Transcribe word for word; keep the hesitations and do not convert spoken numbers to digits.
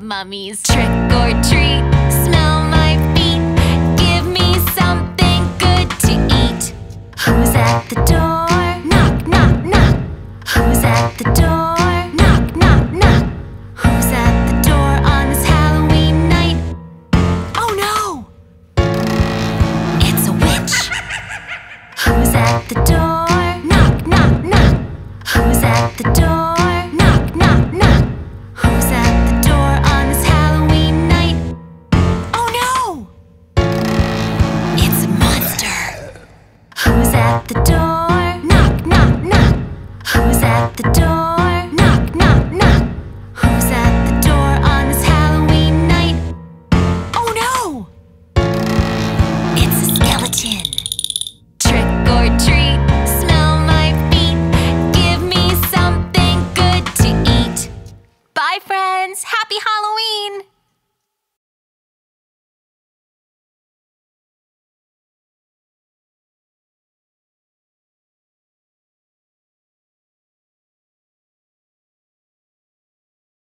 mummies. Trick or treat, smell my feet. Give me something good to eat. Who's at the door? Knock, knock, knock. Who's at the door? Knock, knock, knock. Who's at the door on this Halloween night? Oh no! It's a witch. Who's at the door? Knock, knock, knock. Who's at the door? Knock, knock, knock. Who's at the door on this Halloween night? Oh no! It's a monster. Who's at the door? Knock, knock, knock. Who's at the door?